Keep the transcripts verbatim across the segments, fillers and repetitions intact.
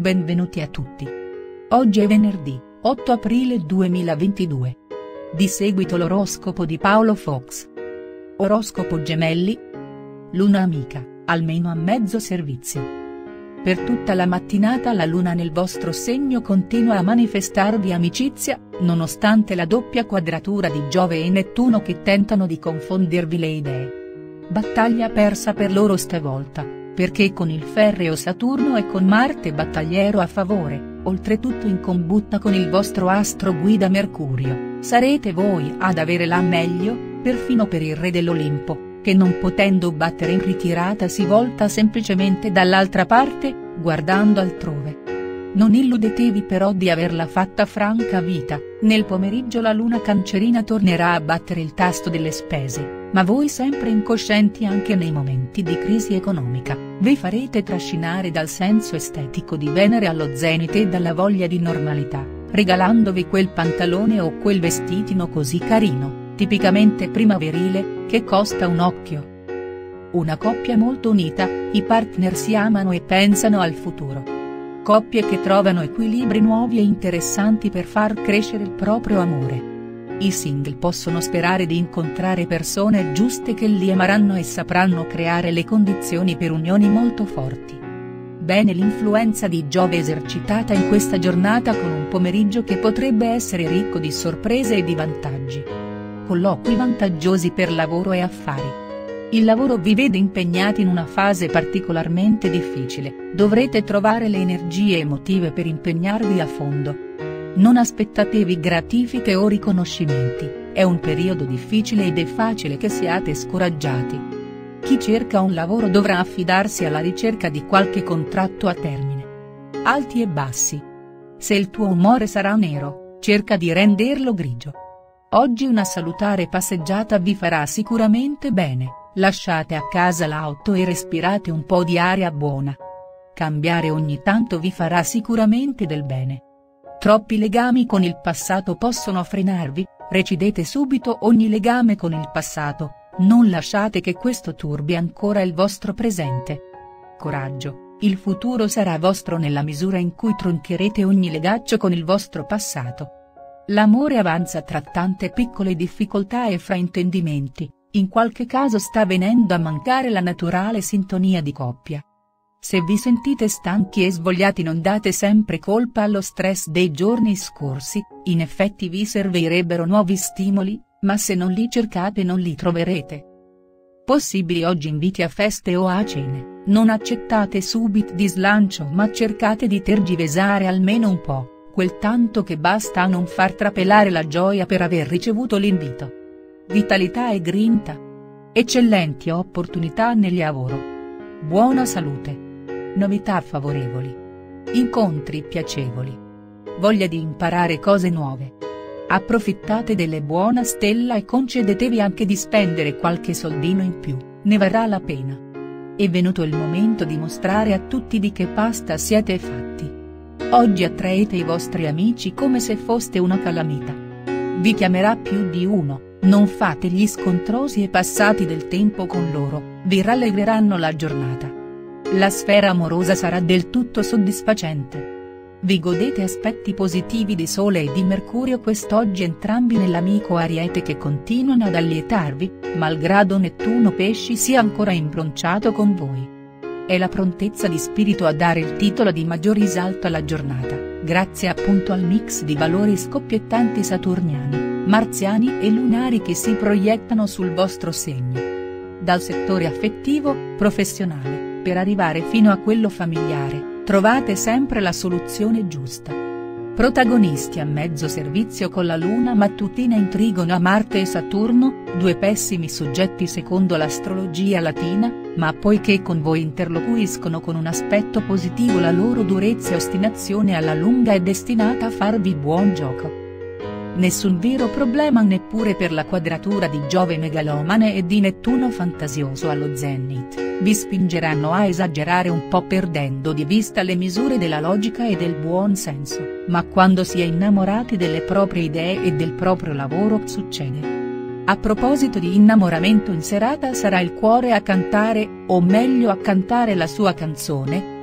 benvenuti a tutti. Oggi è venerdì, otto aprile duemilaventidue. Di seguito l'oroscopo di Paolo Fox. Oroscopo Gemelli. Luna amica, almeno a mezzo servizio. Per tutta la mattinata la luna nel vostro segno continua a manifestarvi amicizia, nonostante la doppia quadratura di Giove e Nettuno che tentano di confondervi le idee. Battaglia persa per loro stavolta, perché con il ferreo Saturno e con Marte battagliero a favore, oltretutto in combutta con il vostro astro guida Mercurio, sarete voi ad avere la meglio, perfino per il re dell'Olimpo, che non potendo battere in ritirata si volta semplicemente dall'altra parte, guardando altrove. Non illudetevi però di averla fatta franca vita, nel pomeriggio la luna cancerina tornerà a battere il tasto delle spese, ma voi sempre incoscienti anche nei momenti di crisi economica, vi farete trascinare dal senso estetico di Venere allo zenite e dalla voglia di normalità, regalandovi quel pantalone o quel vestitino così carino, tipicamente primaverile, che costa un occhio. Una coppia molto unita, i partner si amano e pensano al futuro. Coppie che trovano equilibri nuovi e interessanti per far crescere il proprio amore. I single possono sperare di incontrare persone giuste che li ameranno e sapranno creare le condizioni per unioni molto forti. Bene l'influenza di Giove esercitata in questa giornata con un pomeriggio che potrebbe essere ricco di sorprese e di vantaggi. Colloqui vantaggiosi per lavoro e affari. Il lavoro vi vede impegnati in una fase particolarmente difficile, dovrete trovare le energie emotive per impegnarvi a fondo. Non aspettatevi gratifiche o riconoscimenti, è un periodo difficile ed è facile che siate scoraggiati. Chi cerca un lavoro dovrà affidarsi alla ricerca di qualche contratto a termine. Alti e bassi. Se il tuo umore sarà nero, cerca di renderlo grigio. Oggi una salutare passeggiata vi farà sicuramente bene, lasciate a casa l'auto e respirate un po' di aria buona. Cambiare ogni tanto vi farà sicuramente del bene. Troppi legami con il passato possono frenarvi, recidete subito ogni legame con il passato, non lasciate che questo turbi ancora il vostro presente. Coraggio, il futuro sarà vostro nella misura in cui troncherete ogni legaccio con il vostro passato. L'amore avanza tra tante piccole difficoltà e fraintendimenti, in qualche caso sta venendo a mancare la naturale sintonia di coppia. Se vi sentite stanchi e svogliati non date sempre colpa allo stress dei giorni scorsi, in effetti vi servirebbero nuovi stimoli, ma se non li cercate non li troverete. Possibili oggi inviti a feste o a cene, non accettate subito di slancio ma cercate di tergiversare almeno un po', quel tanto che basta a non far trapelare la gioia per aver ricevuto l'invito. Vitalità e grinta. Eccellenti opportunità nel lavoro. Buona salute. Novità favorevoli. Incontri piacevoli. Voglia di imparare cose nuove. Approfittate delle buona stella e concedetevi anche di spendere qualche soldino in più, ne varrà la pena. È venuto il momento di mostrare a tutti di che pasta siete fatti. Oggi attraete i vostri amici come se foste una calamita. Vi chiamerà più di uno, non fate gli scontrosi e passati del tempo con loro, vi rallegreranno la giornata. La sfera amorosa sarà del tutto soddisfacente. Vi godete aspetti positivi di Sole e di Mercurio quest'oggi entrambi nell'amico Ariete che continuano ad allietarvi, malgrado Nettuno Pesci sia ancora imbronciato con voi. È la prontezza di spirito a dare il titolo di maggior risalto alla giornata, grazie appunto al mix di valori scoppiettanti saturniani, marziani e lunari che si proiettano sul vostro segno. Dal settore affettivo, professionale, per arrivare fino a quello familiare, trovate sempre la soluzione giusta. Protagonisti a mezzo servizio con la luna mattutina in trigono a Marte e Saturno, due pessimi soggetti secondo l'astrologia latina, ma poiché con voi interloquiscono con un aspetto positivo la loro durezza e ostinazione alla lunga è destinata a farvi buon gioco. Nessun vero problema neppure per la quadratura di Giove megalomane e di Nettuno fantasioso allo zenit, vi spingeranno a esagerare un po' perdendo di vista le misure della logica e del buon senso, ma quando si è innamorati delle proprie idee e del proprio lavoro succede. A proposito di innamoramento in serata sarà il cuore a cantare, o meglio a cantare la sua canzone,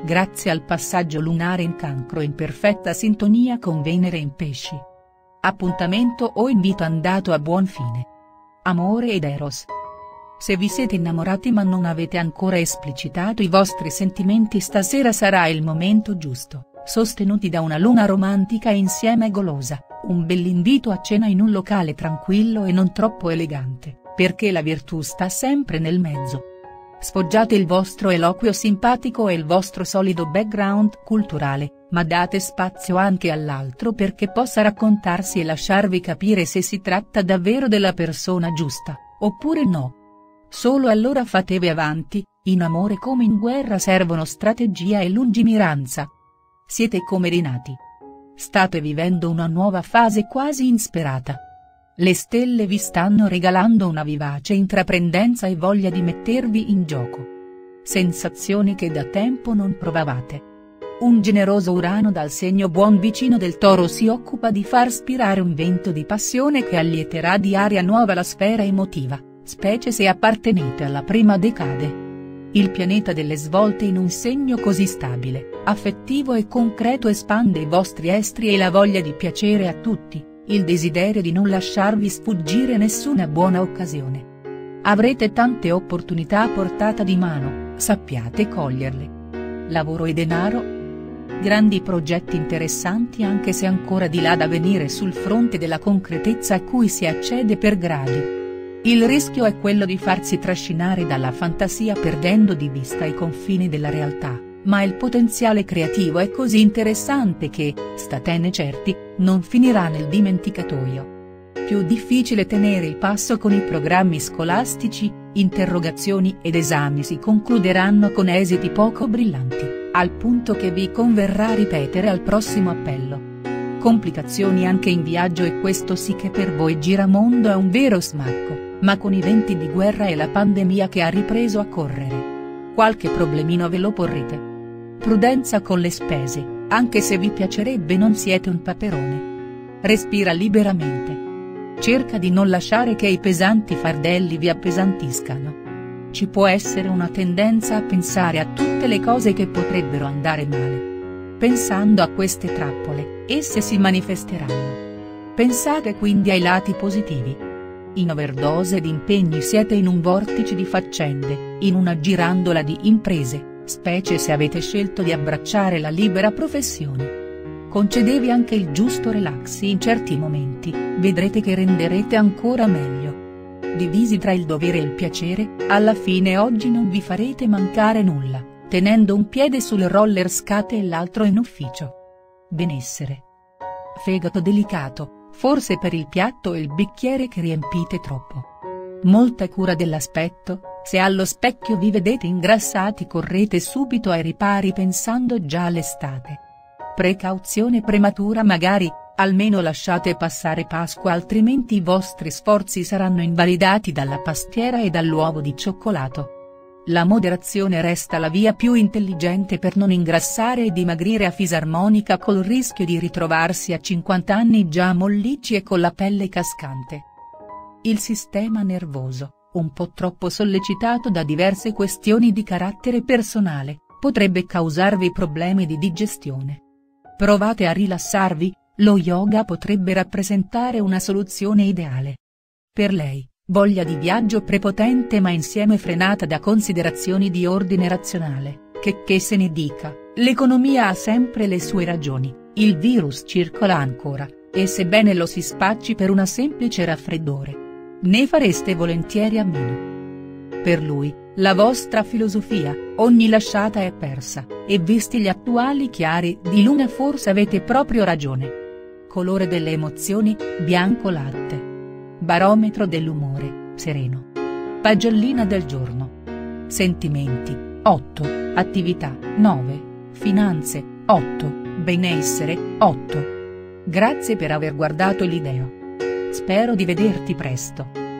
grazie al passaggio lunare in Cancro in perfetta sintonia con Venere in Pesci. Appuntamento o invito andato a buon fine. Amore ed Eros. Se vi siete innamorati ma non avete ancora esplicitato i vostri sentimenti, stasera sarà il momento giusto, sostenuti da una luna romantica e insieme golosa, un bell'invito a cena in un locale tranquillo e non troppo elegante, perché la virtù sta sempre nel mezzo. Sfoggiate il vostro eloquio simpatico e il vostro solido background culturale, ma date spazio anche all'altro perché possa raccontarsi e lasciarvi capire se si tratta davvero della persona giusta, oppure no. Solo allora fatevi avanti, in amore come in guerra servono strategia e lungimiranza. Siete come rinati. State vivendo una nuova fase quasi insperata. Le stelle vi stanno regalando una vivace intraprendenza e voglia di mettervi in gioco. Sensazioni che da tempo non provavate. Un generoso Urano dal segno buon vicino del Toro si occupa di far spirare un vento di passione che allieterà di aria nuova la sfera emotiva, specie se appartenete alla prima decade. Il pianeta delle svolte in un segno così stabile, affettivo e concreto espande i vostri estri e la voglia di piacere a tutti, il desiderio di non lasciarvi sfuggire nessuna buona occasione. Avrete tante opportunità a portata di mano, sappiate coglierle. Lavoro e denaro? Grandi progetti interessanti anche se ancora di là da venire sul fronte della concretezza a cui si accede per gradi. Il rischio è quello di farsi trascinare dalla fantasia perdendo di vista i confini della realtà, ma il potenziale creativo è così interessante che, statene certi, non finirà nel dimenticatoio. Più difficile tenere il passo con i programmi scolastici, interrogazioni ed esami si concluderanno con esiti poco brillanti, al punto che vi converrà ripetere al prossimo appello. Complicazioni anche in viaggio e questo sì che per voi giramondo è un vero smacco, ma con i venti di guerra e la pandemia che ha ripreso a correre. Qualche problemino ve lo porrete. Prudenza con le spese, anche se vi piacerebbe non siete un paperone. Respira liberamente. Cerca di non lasciare che i pesanti fardelli vi appesantiscano. Ci può essere una tendenza a pensare a tutte le cose che potrebbero andare male. Pensando a queste trappole, esse si manifesteranno. Pensate quindi ai lati positivi. In overdose di impegni siete in un vortice di faccende, in una girandola di imprese, specie se avete scelto di abbracciare la libera professione. Concedevi anche il giusto relax in certi momenti, vedrete che renderete ancora meglio. Divisi tra il dovere e il piacere, alla fine oggi non vi farete mancare nulla, tenendo un piede sul roller skate e l'altro in ufficio. Benessere. Fegato delicato, forse per il piatto e il bicchiere che riempite troppo. Molta cura dell'aspetto, se allo specchio vi vedete ingrassati correte subito ai ripari pensando già all'estate. Precauzione prematura magari, almeno lasciate passare Pasqua altrimenti i vostri sforzi saranno invalidati dalla pastiera e dall'uovo di cioccolato. La moderazione resta la via più intelligente per non ingrassare e dimagrire a fisarmonica col rischio di ritrovarsi a cinquanta anni già mollicci e con la pelle cascante. Il sistema nervoso, un po' troppo sollecitato da diverse questioni di carattere personale, potrebbe causarvi problemi di digestione. Provate a rilassarvi, lo yoga potrebbe rappresentare una soluzione ideale. Per lei, voglia di viaggio prepotente ma insieme frenata da considerazioni di ordine razionale, che che se ne dica, l'economia ha sempre le sue ragioni, il virus circola ancora, e sebbene lo si spacci per una semplice raffreddore, ne fareste volentieri a meno. Per lui, la vostra filosofia, ogni lasciata è persa, e visti gli attuali chiari di luna forse avete proprio ragione. Colore delle emozioni, bianco latte. Barometro dell'umore, sereno. Pagellina del giorno. Sentimenti, otto, attività, nove, finanze, otto, benessere, otto. Grazie per aver guardato il video. Spero di vederti presto.